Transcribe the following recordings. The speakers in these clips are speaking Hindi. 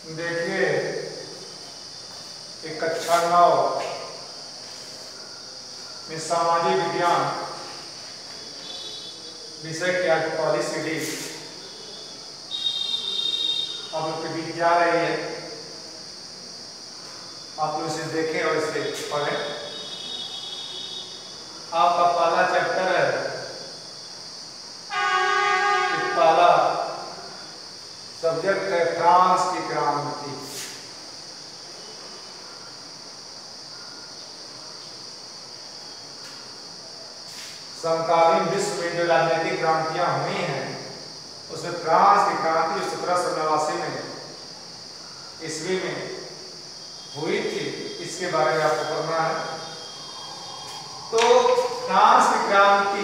देखिए एक कक्षा 9 में सामाजिक विज्ञान विषय की आज पहली सीढ़ी आप लोग के बीच जा रही है। आप लोग इसे देखें और इसे पढ़ें। आपका पहला चैप्टर है, पहला सब्जेक्ट है फ्रांस की क्रांति। समकालीन विश्व में जो राजनीतिक क्रांतियां हुई हैं उसमें फ्रांस की क्रांति 1789 में ईस्वी में हुई थी, इसके बारे में आपको पढ़ना है। तो फ्रांस की क्रांति,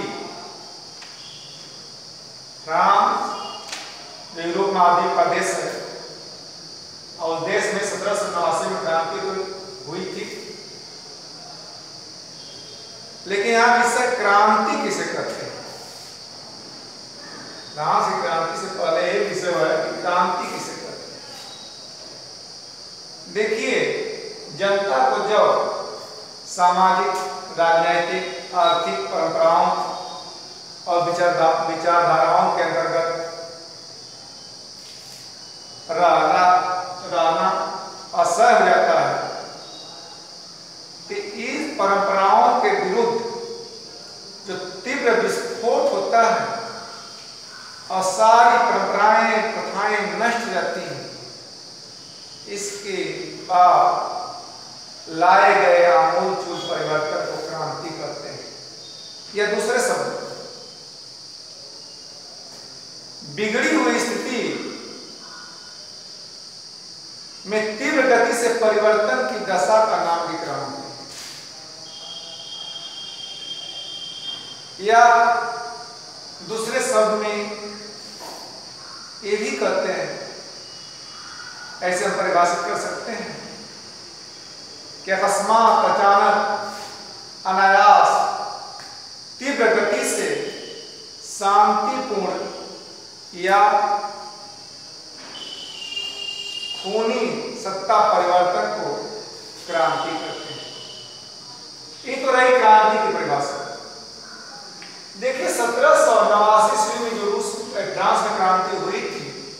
फ्रांस यूरोप महाद्वीप का देश है और उस देश में 1789 में क्रांति तो हुई थी, लेकिन आप इससे क्रांति किसे करते हैं? फ्रांस की क्रांति से पहले एक विषय है कि क्रांति किसे करते हैं। देखिए, जनता को जब सामाजिक, राजनीतिक, आर्थिक परंपराओं और विचारधाराओं के अंतर्गत रहना असह्य हो जाता है कि इस परंपराओं के विरुद्ध जो तीव्र विस्फोट होता है और सारी परंपराएं, प्रथाएं नष्ट हो जाती हैं, इसके बाद लाए गए आमूलचूल परिवर्तन को क्रांति कहते हैं। या दूसरे शब्द, बिगड़ी हुई स्थिति में तीव्र गति से परिवर्तन की दशा का नाम भी क्रांति। या दूसरे शब्द में ये भी कहते हैं, ऐसे हम परिभाषित कर सकते हैं कि अकस्मात, अचानक, अनायास, तीव्र गति से शांतिपूर्ण या खूनी सत्ता परिवर्तन को क्रांति कहते हैं। ये तो रही क्रांति की परिभाषा। देखिए, 1789 ईस्वी में जो फ्रांस में क्रांति हुई थी,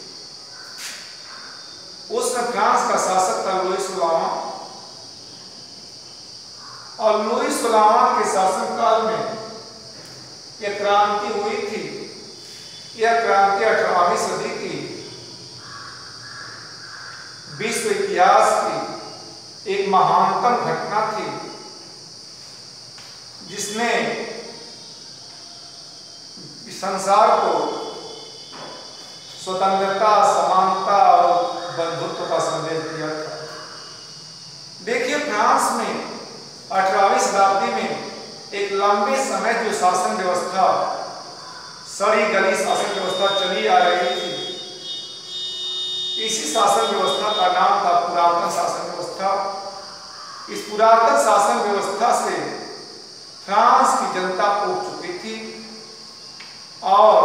उसमें फ्रांस का शासक था लुई सोलहवां, और लुई सोलहवां के शासनकाल में यह क्रांति हुई थी। यह क्रांति 18वीं सदी की विश्व इतिहास की एक महानतम घटना थी, जिसने संसार को स्वतंत्रता, समानता और बंधुत्व का संदेश दिया था। देखिए, फ्रांस में 18वीं शताब्दी में एक लंबे समय जो शासन व्यवस्था, सड़ी गली शासन व्यवस्था चली आ रही थी, इसी शासन व्यवस्था का नाम था पुरातन शासन व्यवस्था। इस पुरातन शासन व्यवस्था से फ्रांस की जनता उब चुकी थी और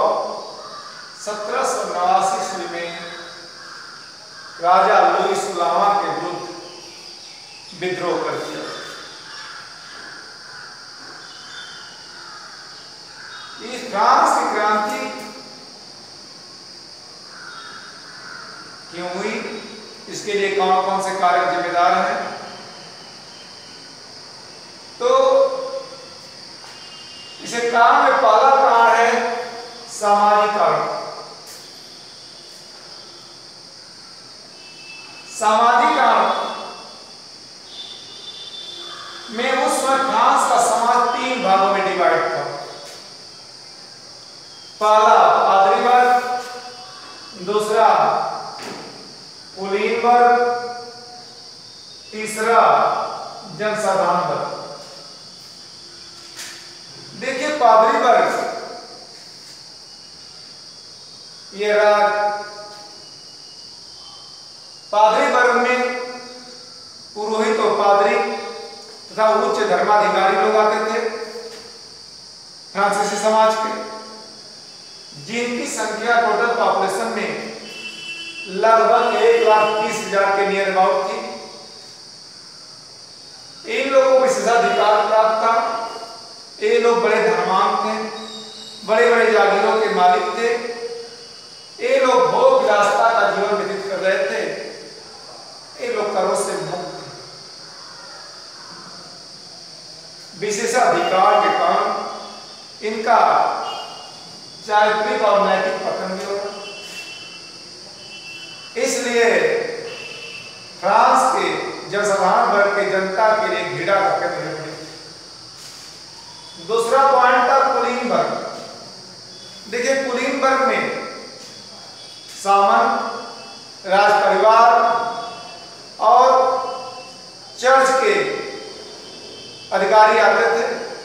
1789 ईस्वी में राजा लुई सोलहवां के विरुद्ध विद्रोह कर दिया। इस फ्रांस की क्रांति क्यों हुई, इसके लिए कौन कौन से कारक जिम्मेदार हैं? तो इसे कारण में पहला कारण है सामाजिक कारण। सामाजिक कारण में उस समय फ्रांस का समाज 3 भागों में डिवाइड था। पहला पादरी वर्ग, दूसरा कुलीन वर्ग, तीसरा जनसाधारण वर्ग। देखिए, पादरी वर्ग ये पादरी वर्ग में पुरोहित और पादरी तथा उच्च धर्माधिकारी लोग आते थे फ्रांसीसी समाज के, जिनकी संख्या टोटल पॉपुलेशन में लगभग 1,30,000 के नियर अबाउट थी। इन लोगों को विशेषाधिकार प्राप्त था। ये लोग बड़े धनवान थे, बड़े बड़े जागीरों के मालिक थे। ये लोग भोग विलासिता का जीवन व्यतीत कर रहे थे। ये लोग करों से मुक्त थे। विशेषाधिकार के कारण इनका चारित्रिक और नैतिक पतन भी होगा। इसलिए फ्रांस के जनसाधारण वर्ग के जनता के लिए घृणा रखते हुए पड़ी। दूसरा पॉइंट था कुलीनबर्ग। देखिए, कुलीनबर्ग में सामंत, राज परिवार और चर्च के अधिकारी आते थे।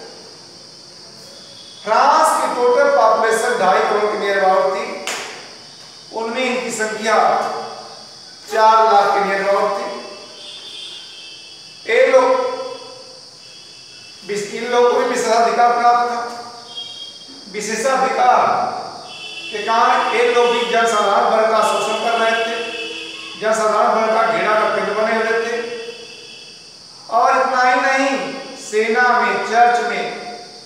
फ्रांस की टोटल पॉपुलेशन 2.5 करोड़ के नियर अबाउट थी। उनमें इनकी संख्या 4 लाख के नियर अबाउट थी। इन लोगों को भी विशेषाधिकार प्राप्त था। विशेषाधिकार के कारण ये लोग भी जनसाधारण वर्ग का शोषण कर रहे थे, जनसाधारण वर्ग का घृणा का केंद्र बने हुए थे। और इतना ही नहीं, सेना में, चर्च में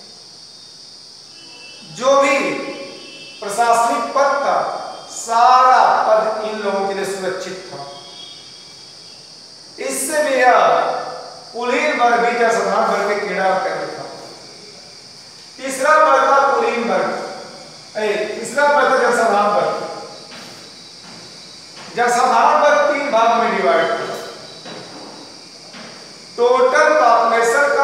जो भी प्रशासनिक पद था, सारा पद इन लोगों के लिए सुरक्षित था। इससे भी यह कुलीनबर्ग भी जनसाधारण वर्ग के घृणा का केंद्र था। तीसरा वर्ग था कुलीनबर्ग। तीसरा वर्ग था जनसाधारण वर्ग। जनसाधारण वर्ग 3 भाग में डिवाइड था। टोटल पॉपुलेशन का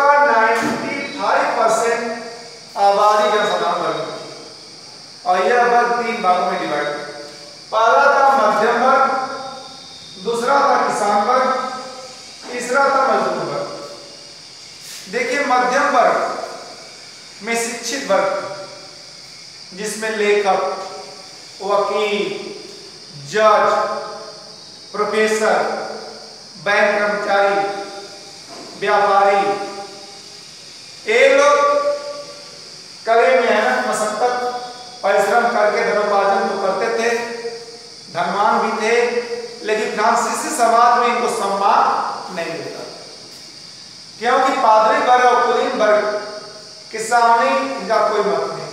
95% आबादी जनसाधारण वर्ग की, और यह वर्ग 3 भागों में डिवाइड था। पहला था मध्यम वर्ग, दूसरा था किसान वर्ग, तीसरा था मजदूर वर्ग। देखिए, मध्यम वर्ग में शिक्षित वर्ग, जिसमें लेखक, वकील, जज, प्रोफेसर, बैंक कर्मचारी, व्यापारी, ये लोग कड़े मेहनत, मशक्कत, परिश्रम करके धनोपार्जन तो करते थे, धनवान भी थे, लेकिन फ्रांसीसी समाज में इनको सम्मान नहीं मिलता, क्योंकि पादरी वर्ग और कुलीन वर्ग के सामने इनका कोई मत नहीं।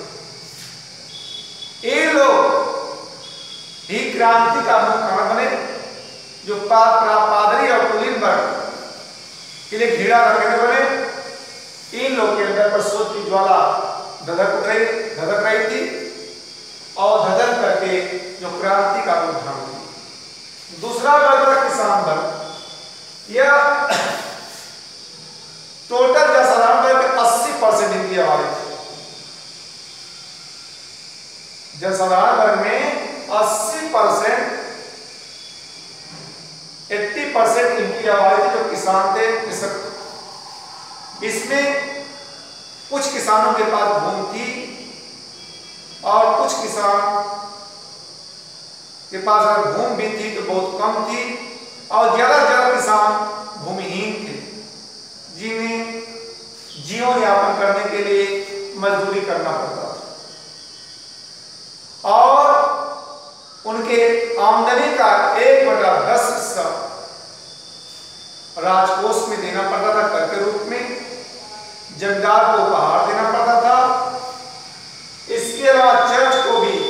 ये लोग ही क्रांति का मुख्य कारण बने, जो पादरी और कुलीन वर्ग के लिए घृणा रखने बने। इन लोग के अंदर प्रसोद की ज्वाला धधक रही थी, और धधक करके जो क्रांति का रूप धारण हुई। दूसरा वर्ग था किसान वर्ग। यह टोटल जनसाधारण वर्ग के 80% इनकी आबादी थी। जनसाधारण वर्ग में 80% 80% इनकी आबादी थी, जो किसान थे, कृषक। इसमें कुछ किसानों के पास भूमि थी और कुछ किसान के पास अगर भूमि भी थी तो बहुत कम थी, और ज्यादा से ज्यादा किसान भूमिहीन थे, जिन्हें जीवन यापन करने के लिए मजदूरी करना पड़ता था, और उनके आमदनी का 1/10 हिस्सा राजकोष में देना पड़ता था, कर के रूप में जमींदार को उपहार देना पड़ता था। इसके अलावा चर्च को भी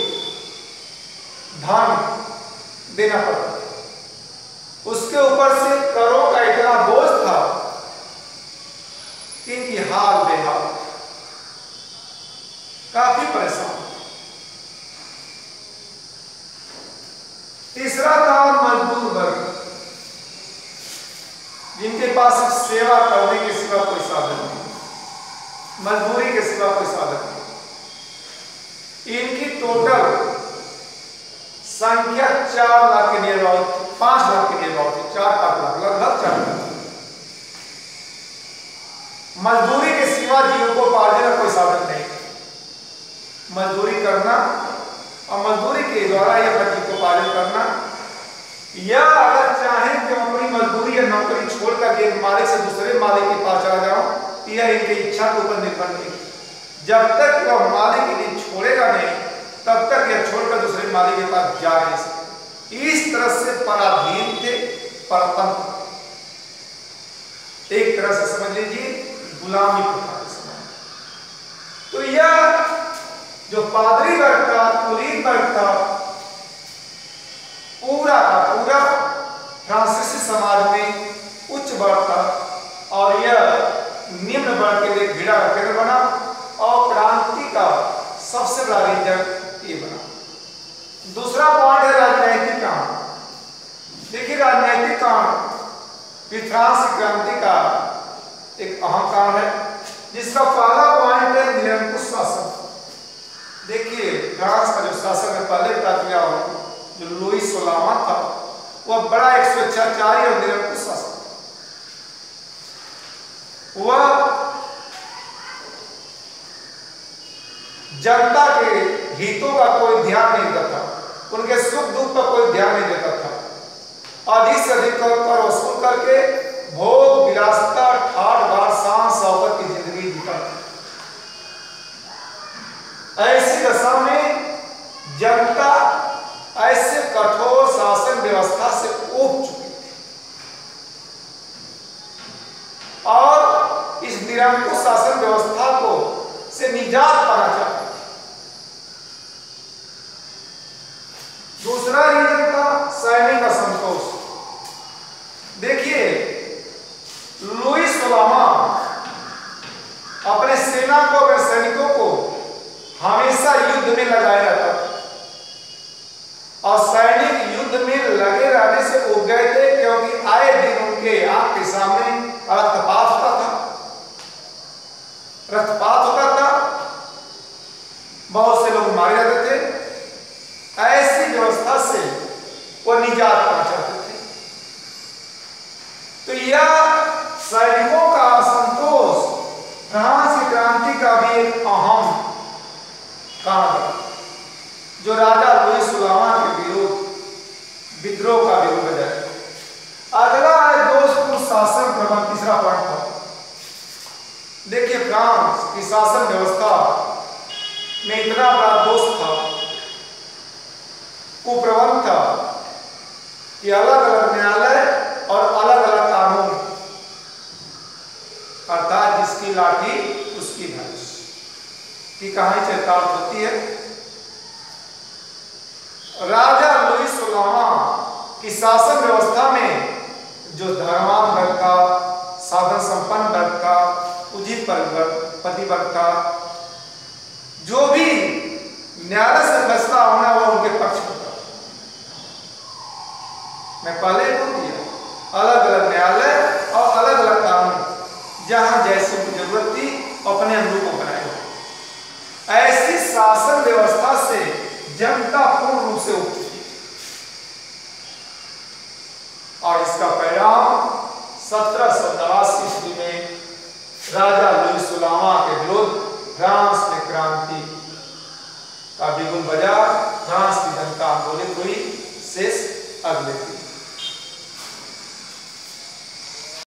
धन देना पड़ता था। उसके ऊपर से करों का इतना बोझ था कि इनकी हाल बेहाल, काफी परेशान। तीसरा था मजदूर वर्ग, जिनके पास सेवा करने के सिवा कोई साधन नहीं, मजदूरी के सिवा कोई साधन नहीं। इनकी टोटल संख्या 4 लाख के नियर अबाउट, 5 लाख के नियर अबाउट, 4-5 लाख, लगभग 4 लाख। मजदूरी के सिवा जीविकोपार्जन का कोई साधन नहीं। मजदूरी करना और मजदूरी के द्वारा यह जीविकोपार्जन करना, या अगर चाहें कि अपनी मजदूरी या नौकरी छोड़कर एक मालिक से दूसरे मालिक के पास चला जाऊं, यह इनकी इच्छा के ऊपर निर्भर नहीं। जब तक वह मालिक इन्हें छोड़ेगा नहीं, तब तक यह छोड़कर दूसरे मालिक के पास जा नहीं सकते। इस तरह से पराधीन थे, परतंत्र, एक तरह से समझ लीजिए गुलामी प्रथा के समय। तो यह जो पादरी वर्ग था, कुलीन वर्ग था, पूरा का पूरा फ्रांसीसी समाज में उच्च वर्ग था और यह निम्न वर्ग के लिए घृणा का केंद्र बना और क्रांति का सबसे बड़ा रीजन ये बना। दूसरा पॉइंट है राजनैतिक कारण। देखिए राजनैतिक कारण फ्रांस की क्रांति का एक अहम कारण है, जिसका पहला पॉइंट है निरंकुश शासन। देखिए फ्रांस का जो शासन है पहले बता दिया हो, जो लुई 16वां था, वह बड़ा एक स्वेच्छाचारी और निरंकुश शासन। वह जनता के हितों का कोई ध्यान नहीं देता था, उनके सुख दुख पर कोई ध्यान नहीं देता था। अधिक से अधिक कर वसूल करके भोग विलासिता, ठाट बाट, शान शौकत की जिंदगी जीता था। ऐसी दशा में जनता ऐसे कठोर शासन व्यवस्था से ऊब चुकी थी और इस निरंकुश शासन व्यवस्था को से निजात पाना चाहती थी। दूसरा रीजन था सैनिक असंतोष। देखिए लुई 16वां अपने सेना को, अपने सैनिकों को हमेशा युद्ध में लगाए रहता था और सैनिक युद्ध में लगे रहने से उब गए थे, क्योंकि आए दिन उनके आंख के सामने रक्तपात होता था, रक्तपात होता था, बहुत से लोग मारे जाते थे। ऐसी व्यवस्था से वो निजात पाना चाहते थे। तो यह सैनिकों का असंतोष फ्रांस की क्रांति का भी एक अहम कारण, जो राजा लुई 16वां के विरुद्ध विद्रोह का विरोध बजाय। अगला है दोषपूर्ण शासन प्रबंध, तीसरा पॉइंट था। देखिए फ्रांस की शासन व्यवस्था में इतना बड़ा दोष था, कुप्रबंध था, कि अलग अलग न्यायालय और अलग अलग कानून, अर्थात जिसकी लाठी उसकी धनुष की कहानी चरितार्थ होती है। राजा लुई 16वां की शासन व्यवस्था में जो धर्मवान वर्ग था, साधन संपन्न वर्ग था, उचित पति वर्ग था, जो भी न्यायालय से फैसला होना वह उनके पक्ष में था। मैं पहले बोल दिया, अलग अलग न्यायालय और अलग अलग कानून, जहां जैसे की जरूरत थी अपने अनुरूप बनाए। ऐसी शासन व्यवस्था से जनता पूर्ण रूप से उब चुकी और इसका परिणाम 1789 ईस्वी में राजा लुई 16वां के विरुद्ध फ्रांस में क्रांति का बिगुल बजा। फ्रांस की जनता आंदोलित हुई। शेष अगले